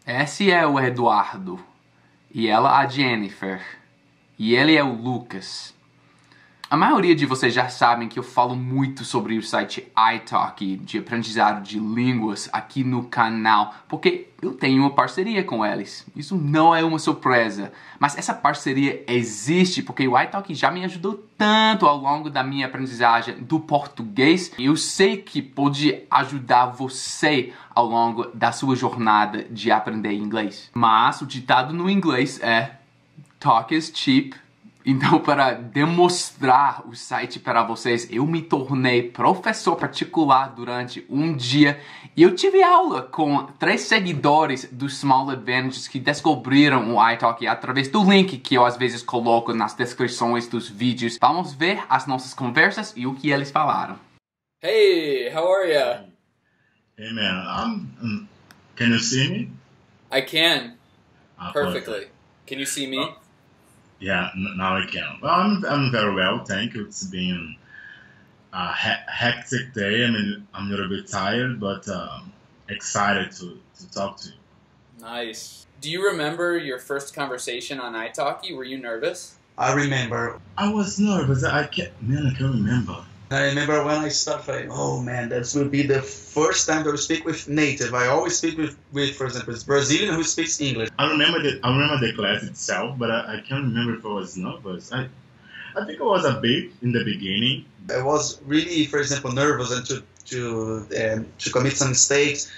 Esse é o Eduardo. E ela a Jennifer. E ele é o Lucas. A maioria de vocês já sabem que eu falo muito sobre o site italki, de aprendizado de línguas, aqui no canal, porque eu tenho uma parceria com eles. Isso não é uma surpresa, mas essa parceria existe porque o italki já me ajudou tanto ao longo da minha aprendizagem do português. Eu sei que pode ajudar você ao longo da sua jornada de aprender inglês. Mas o ditado no inglês é "Talk is cheap". Então, para demonstrar o site para vocês, eu me tornei professor particular durante um dia e eu tive aula com 3 seguidores do Small Advantages que descobriram o italki através do link que eu às vezes coloco nas descrições dos vídeos. Vamos ver as nossas conversas e o que eles falaram. Hey, how are ya? Hey man, can you see me? I can. Perfectly. Perfect. Can you see me? Yeah, now I can. Well, I'm very well, thank you. It's been a hectic day. I mean, I'm a little bit tired, but excited to talk to you. Nice. Do you remember your first conversation on italki? Were you nervous? I remember. I was nervous. I can't remember. I remember when I started, like, oh man, this will be the first time that I speak with native. I always speak with for example, Brazilian who speaks English. I remember the class itself, but I can't remember if I was nervous. I think I was a bit in the beginning. I was really, for example, nervous and to commit some mistakes.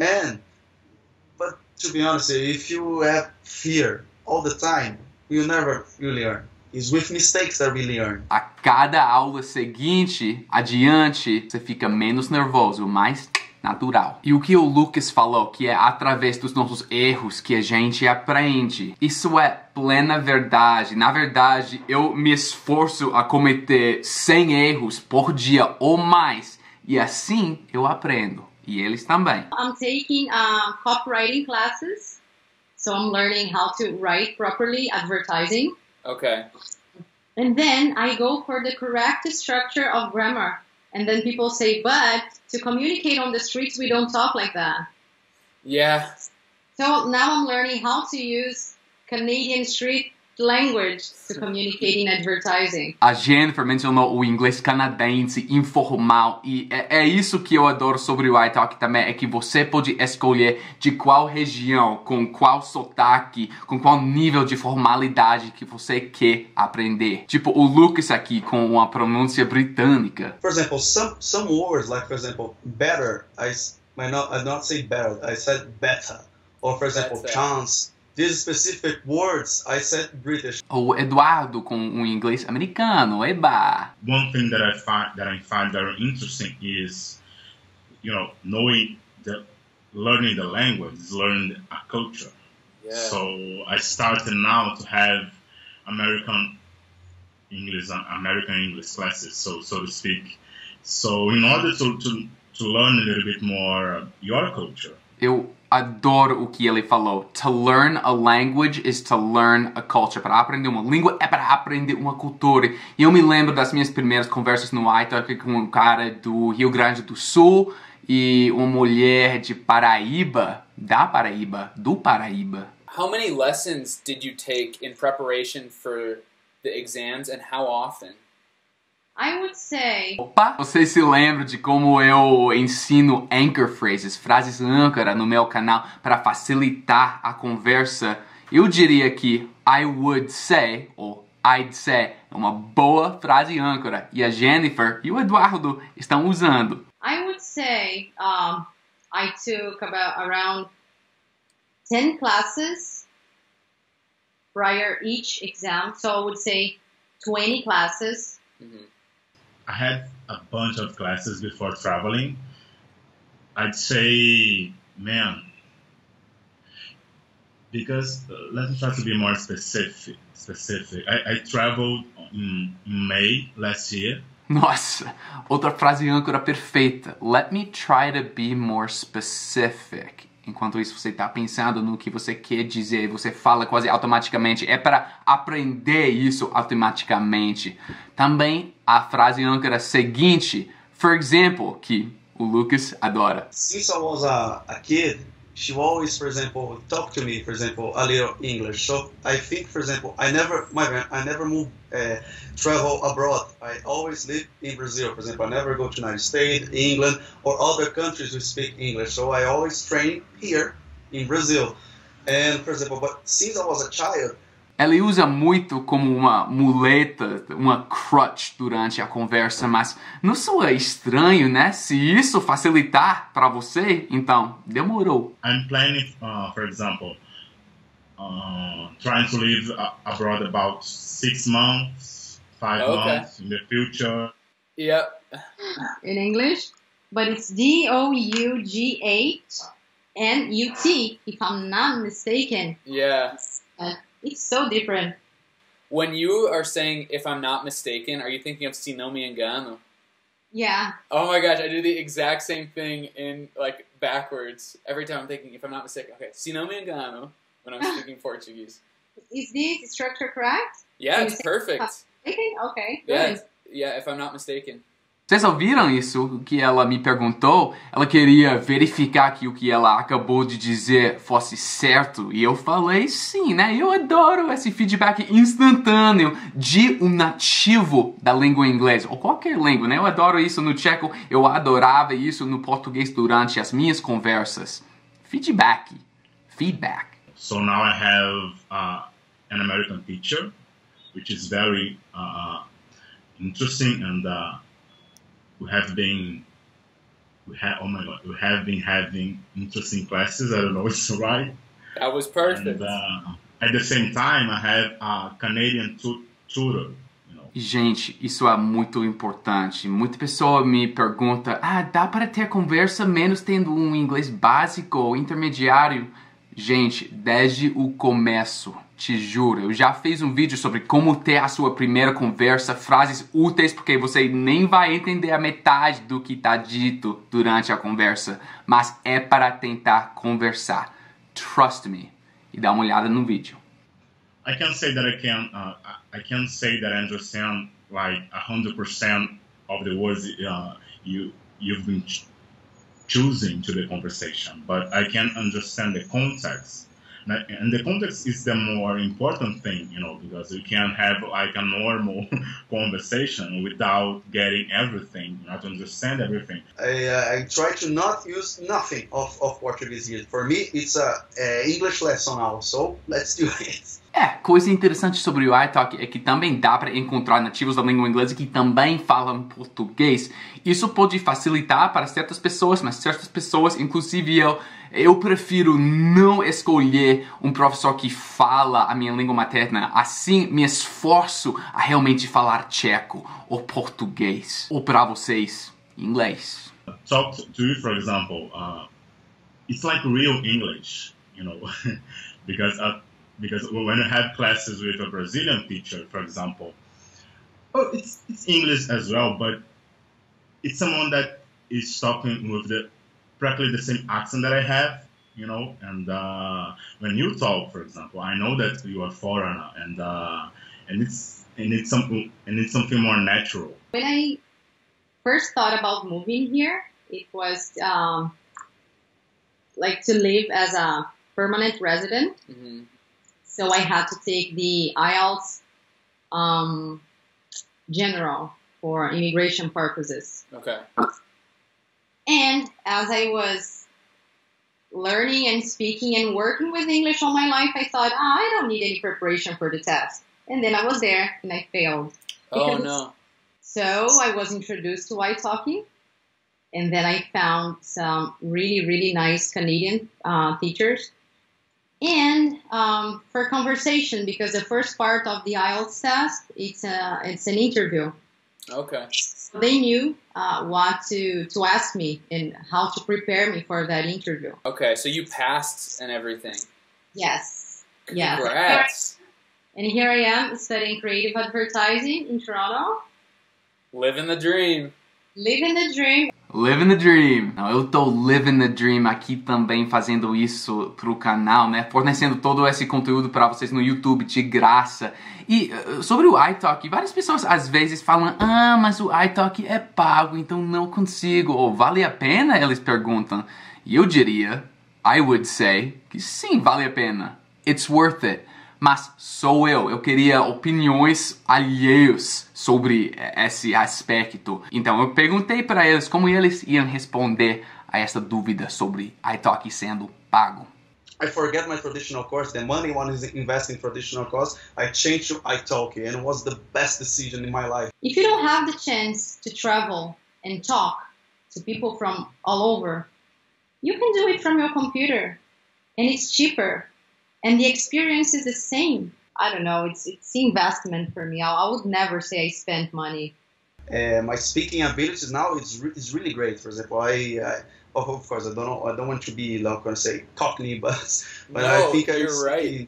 But to be honest, if you have fear all the time, you never really learn. It's with mistakes that we learn. A cada aula seguinte, adiante, você fica menos nervoso, mais natural. E o que o Lucas falou, que é através dos nossos erros que a gente aprende. Isso é plena verdade. Na verdade, eu me esforço a cometer 100 erros por dia ou mais. E assim eu aprendo. E eles também. I'm taking copywriting classes. So I'm learning how to write properly advertising. Okay. And then I go for the correct structure of grammar. And then people say, but to communicate on the streets, we don't talk like that. Yeah. So now I'm learning how to use Canadian street language to communicate in advertising. A Jennifer mencionou o inglês canadense informal e é isso que eu adoro sobre o italki também, é que você pode escolher de qual região, com qual sotaque, com qual nível de formalidade que você quer aprender. Tipo o Lucas aqui com uma pronúncia britânica. For example, some words like, for example, better, I not say better, I said better. Or for example, chance. These specific words, I said British. O Eduardo com um inglês americano, eba! One thing that I find very interesting is, learning the language, learning a culture. Yeah. So I started now to have American English classes, so to speak. So in order to learn a little bit more your culture. Eu adoro o que ele falou. To learn a language is to learn a culture. Para aprender uma língua é para aprender uma cultura. E eu me lembro das minhas primeiras conversas no italki com um cara do Rio Grande do Sul e uma mulher de Paraíba, do Paraíba. How many lessons did you take in preparation for the exams and how often? I would say... Opa! Vocês se lembram de como eu ensino anchor phrases, frases âncora no meu canal para facilitar a conversa? Eu diria que I would say, ou I'd say, é uma boa frase âncora. E a Jennifer e o Eduardo estão usando. I would say I took around 10 classes prior each exam. So I would say 20 classes. Mm-hmm. I had a bunch of classes before traveling. I'd say, man, because let me try to be more specific. I traveled in May last year. Nossa, outra frase âncora perfeita. Let me try to be more specific. Enquanto isso, você está pensando no que você quer dizer, você fala quase automaticamente. É para aprender isso automaticamente. Também a frase âncora seguinte, for example, que o Lucas adora. Since I was a kid, she always, for example, talk to me, for example, a little English. So I think, for example, I never move, travel abroad. I always live in Brazil. For example, I never go to United States, England, or other countries who speak English. So I always train here in Brazil. And, for example, but since I was a child, ela usa muito como uma muleta, uma crutch durante a conversa, mas não soa estranho, né? Se isso facilitar para você, então demorou. I'm planning, for example, trying to live abroad about 6 months, 5 months in the future. Yep. In English, but it's DOUGHNUT, if I'm not mistaken. Yeah. It's so different. When you are saying, if I'm not mistaken, are you thinking of Se Não Me Engano? Yeah. Oh my gosh, I do the exact same thing in, like, backwards. Every time I'm thinking, if I'm not mistaken. Okay, Se Não Me Engano, when I'm speaking Portuguese. Is this structure correct? Yeah, it's perfect. Okay, good. Yeah, if I'm not mistaken. Vocês ouviram isso? O que ela me perguntou? Ela queria verificar que o que ela acabou de dizer fosse certo. E eu falei sim, né? Eu adoro esse feedback instantâneo de um nativo da língua inglesa. Ou qualquer língua, né? Eu adoro isso no tcheco. Eu adorava isso no português durante as minhas conversas. Feedback. So now I have an American teacher, which is very interesting, and we have been having interesting classes. I don't know if it's right. That was perfect. And at the same time, I have a Canadian tutor. E, gente, isso é muito importante. Muita pessoa me pergunta, dá para ter conversa menos tendo um inglês básico ou intermediário? Gente, desde o começo, te juro, eu já fiz um vídeo sobre como ter a sua primeira conversa, frases úteis, porque você nem vai entender a metade do que está dito durante a conversa, mas é para tentar conversar. Trust me. E dá uma olhada no vídeo. I can say that I can say that I understand like 100% of the words you've been choosing to the conversation, but I can understand the context. And the context is the more important thing, because you can't have like a normal conversation without getting everything, not understand everything. I try to not use nothing of Portuguese here. For me, it's a English lesson now, so let's do it. Coisa interessante sobre o iTalk é que também dá para encontrar nativos da língua inglesa que também falam português. Isso pode facilitar para certas pessoas, mas certas pessoas, inclusive eu prefiro não escolher um professor que fala a minha língua materna. Assim, me esforço a realmente falar tcheco ou português. Ou para vocês, inglês. Talk to you, for example, it's like real English, because when I have classes with a Brazilian teacher, for example, it's English as well, but it's someone that is talking with practically the same accent that I have, and when you talk, for example, I know that you are foreigner, and it's something more natural. When I first thought about moving here, it was like to live as a permanent resident. Mm-hmm. So I had to take the IELTS general for immigration purposes. Okay. And as I was learning and speaking and working with English all my life, I thought, I don't need any preparation for the test. And then I was there and I failed. Oh, no. So I was introduced to iTalki. And then I found some really, really nice Canadian teachers. And for conversation, because the first part of the IELTS test, it's an interview. Okay. So they knew what to ask me and how to prepare me for that interview. Okay, so you passed and everything. Yes. Congrats. And here I am studying creative advertising in Toronto. Living the dream. Living the dream. Living the dream. Eu tô living the dream aqui também fazendo isso pro canal, né? Fornecendo todo esse conteúdo para vocês no YouTube de graça. E sobre o iTalk, várias pessoas às vezes falam, mas o iTalk é pago, então não consigo. Ou vale a pena? Eles perguntam. E eu diria, I would say que sim, vale a pena. It's worth it. Mas sou eu queria opiniões alheios sobre esse aspecto. Então eu perguntei para eles como eles iam responder a essa dúvida sobre italki sendo pago. I forget my traditional course. The money one is investing in traditional course. I changed to italki, and it was the best decision in my life. If you don't have the chance to travel and talk to people from all over, you can do it from your computer, and it's cheaper, and the experience is the same. I don't know, it's investment for me. I would never say I spent money. My speaking abilities now is really great. For example, of course I don't want to be like going to say Cockney, but No, I think you're right.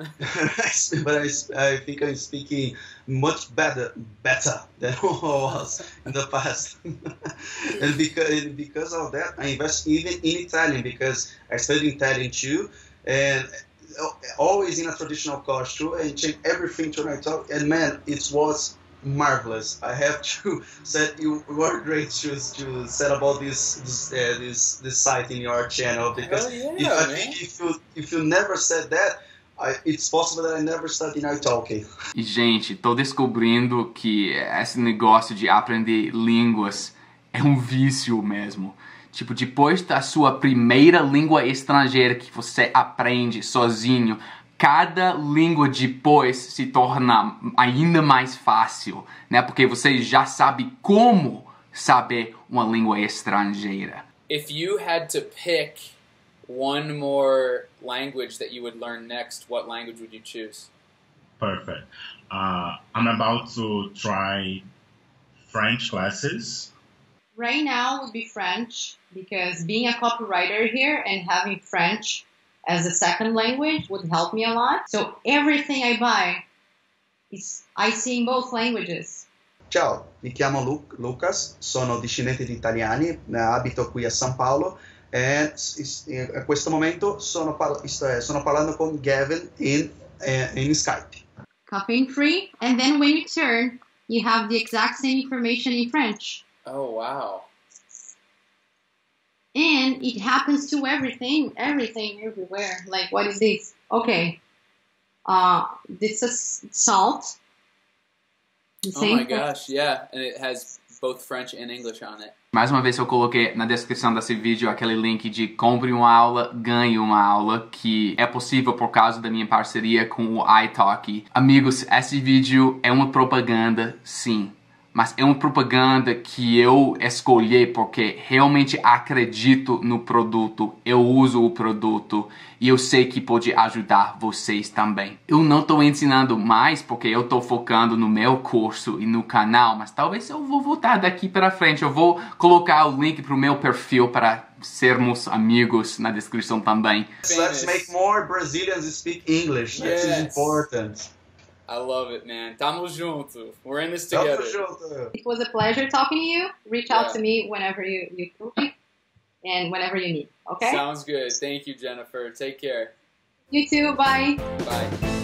but I think I'm speaking much better than I was in the past. And because of that, I invest even in Italian because I studied Italian too, and always in a traditional course too, and change everything to my talk. And man, it was marvelous. I have to say you were great to set about this site in your channel because Hell yeah, if you never said that, it's possible that I never studied italki. E gente, tô descobrindo que esse negócio de aprender línguas é um vício mesmo. Tipo, depois da sua primeira língua estrangeira que você aprende sozinho, cada língua depois se torna ainda mais fácil, né? Porque você já sabe como saber uma língua estrangeira. If you had to pick one more language that you would learn next, what language would you choose? Perfect. I'm about to try French classes. Right now would be French, because being a copywriter here and having French as a second language would help me a lot. So everything I buy, I see in both languages. Ciao, mi chiamo Lucas, sono discendente di italiani, abito qui a San Paolo e a questo momento sto parlando con Gavin in Skype. Caffeine free, and then when you turn, you have the exact same information in French. Oh, wow. And it happens to everything, everywhere. Like, what is this? Okay. This is salt. Oh my gosh, yeah. And it has both French and English on it. Mais uma vez eu coloquei na descrição desse vídeo aquele link de compre uma aula, ganhe uma aula, que é possível por causa da minha parceria com o italki. Amigos, esse vídeo é uma propaganda, sim. Mas é uma propaganda que eu escolhi porque realmente acredito no produto, eu uso o produto e eu sei que pode ajudar vocês também. Eu não estou ensinando mais porque eu estou focando no meu curso e no canal, mas talvez eu vou voltar daqui para frente. Eu vou colocar o link para o meu perfil para sermos amigos na descrição também. Let's make more Brazilians speak English. That is important. I love it, man. Tamo junto. We're in this together. Tamo junto. It was a pleasure talking to you. Reach out to me whenever you feel like and whenever you need. Okay? Sounds good. Thank you, Jennifer. Take care. You too. Bye. Bye.